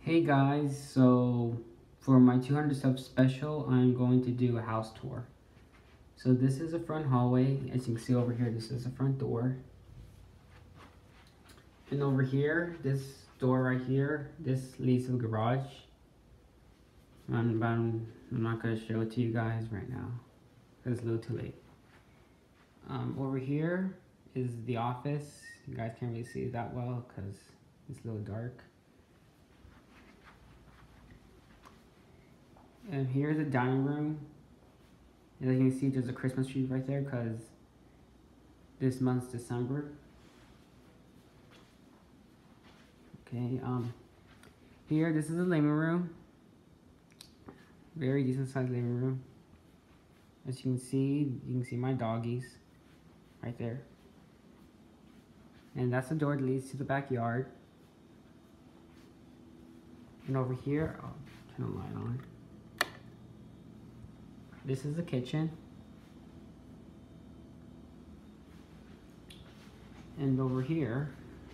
Hey guys, so for my 200 sub special, I'm going to do a house tour. So this is a front hallway. As you can see over here, this is the front door. And over here, this door right here, this leads to the garage. I'm not going to show it to you guys right now, because it's a little too late. Over here is the office. You guys can't really see it that well because it's a little dark. And here's the dining room. As you can see, there's a Christmas tree right there because this month's December. Okay, here, this is the living room. Very decent sized living room. As you can see my doggies right there. And that's the door that leads to the backyard. And over here, I'll turn the light on. This is the kitchen. And over here,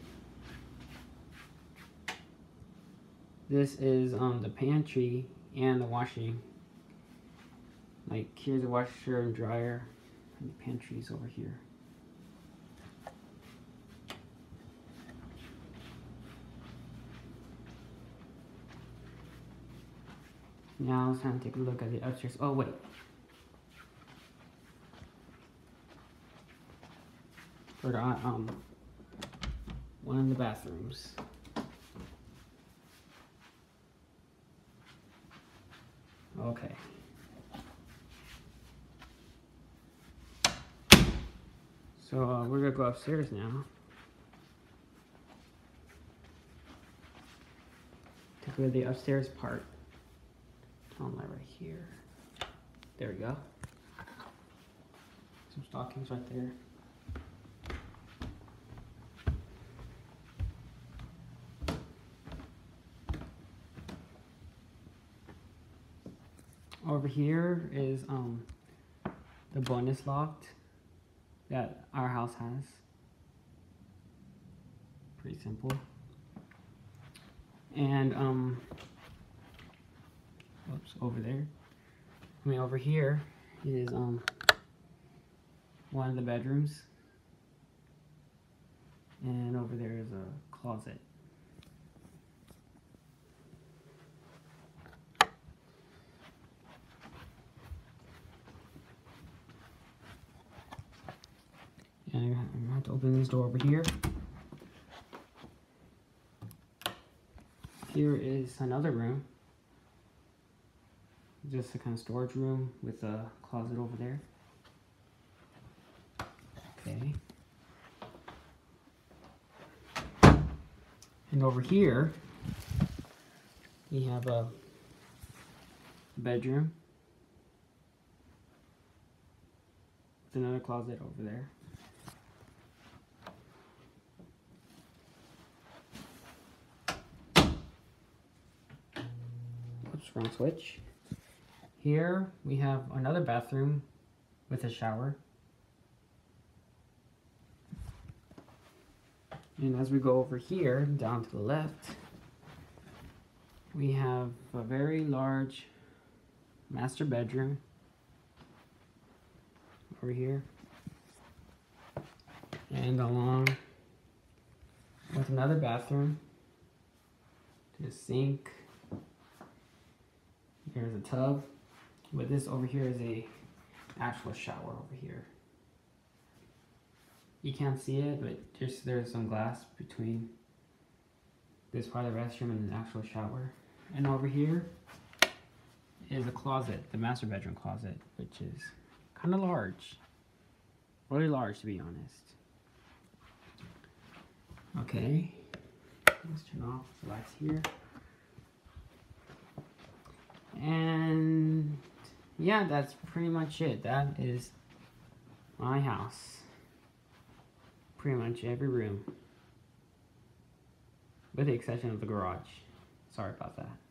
this is the pantry and the washing. Like, here's the washer and dryer, and the pantry's over here. Now it's time to take a look at the upstairs. Oh wait. Forgot one of the bathrooms. Okay. So we're gonna go upstairs now. Take a look at the upstairs part. Turn light right here. There we go. Some stockings right there. Over here is the bonus loft that our house has. Pretty simple. And oops, over there. I mean, over here is one of the bedrooms, and over there is a closet. And I'm gonna have to open this door over here. Here is another room. Just a kind of storage room with a closet over there. Okay. And over here, we have a bedroom with another closet over there. Oops, wrong switch. Here we have another bathroom with a shower. And as we go over here, down to the left, we have a very large master bedroom over here. And along with another bathroom, there's a sink, there's a tub. But this over here is a actual shower over here. You can't see it, but there's some glass between this part of the restroom and the actual shower. And over here is a closet, the master bedroom closet, which is kind of large. Really large, to be honest. Okay, let's turn off the lights here. And yeah, that's pretty much it. That is my house. Pretty much every room, with the exception of the garage. Sorry about that.